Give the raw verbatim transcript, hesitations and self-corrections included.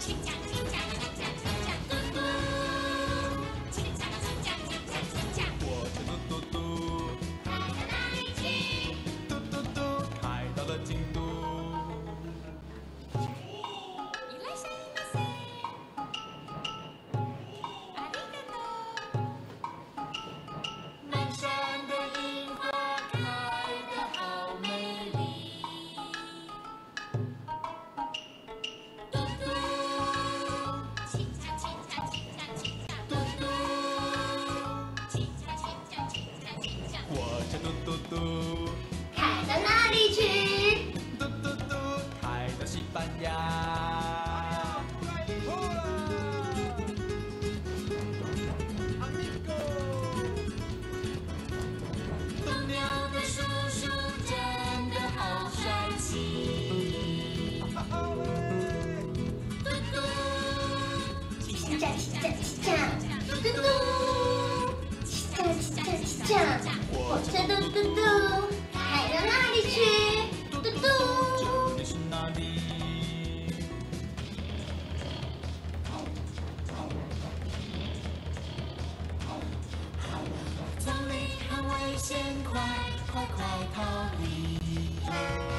开到哪里去？ 嘟嘟嘟，开到西班牙。 斗牛的叔叔真的好帅气。嘟嘟，起驾起驾起驾，嘟嘟，起驾起驾起驾，火车嘟嘟嘟，开到哪里去？嘟嘟， 你是哪里？ 丛林很危险，快快快逃离！